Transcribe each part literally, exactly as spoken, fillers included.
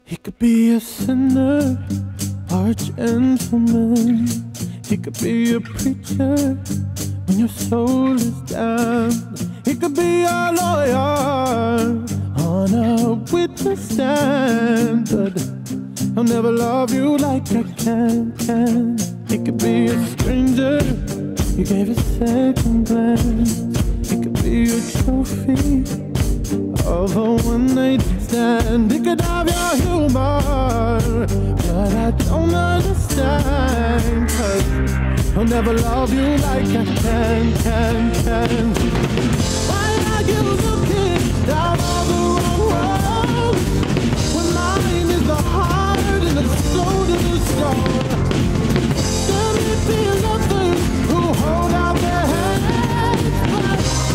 He could be a sinner or a gentleman. He could be a preacher when your soul is down. He could be a lawyer on a witness stand, but he'll never love you like I can, can. He could be a stranger you gave a second glance. He could be a trophy of a one-night stand. He could have your humor, but I don't understand, 'cause he'll never love you like I can, can, can. Why are you looking down on the wrong road when mine is the heart and the soul to the soul? There may be lovers who hold out their hands, but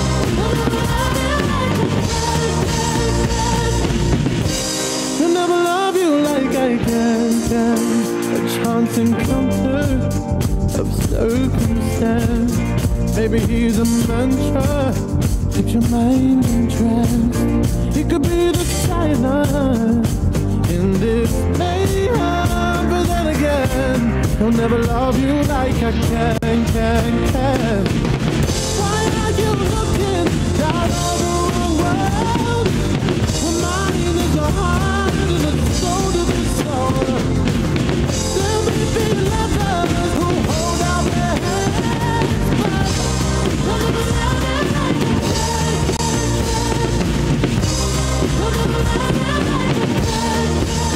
he'll never love you like I can, can. A chance encounter of circumstance. Maybe he's a mantra, keeps your mind in trance. He could be the silence in this mayhem, but then again, he'll never love you like I can, can, can. Why are you looking down on the wrong world when mine is a heart and a soul to the soul? There may be lovers who hold out their hands, but he'll never love you like I can, he'll never love you like I can,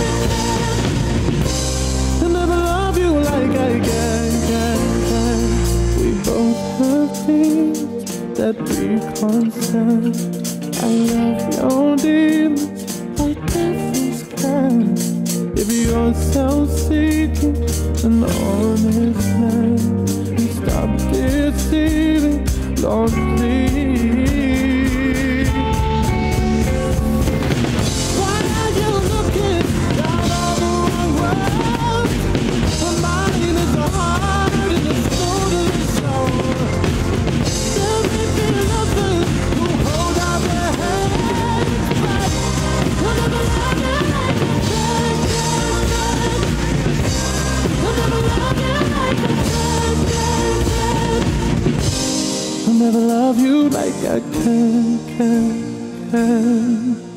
he'll never love you like I can, can, can. We both have things that we can't stand. I love your demons like devils can. If you're self-seeking, an honest man, and stop deceiving, Lord, please. Why are you looking down on the wrong world when mine is the heart and the soul to the soul? There may be lovers who hold out their hands, but he'll never love you like I can, can, can. He'll never love you like I can, can, can. He'll never love you like I can, can, can.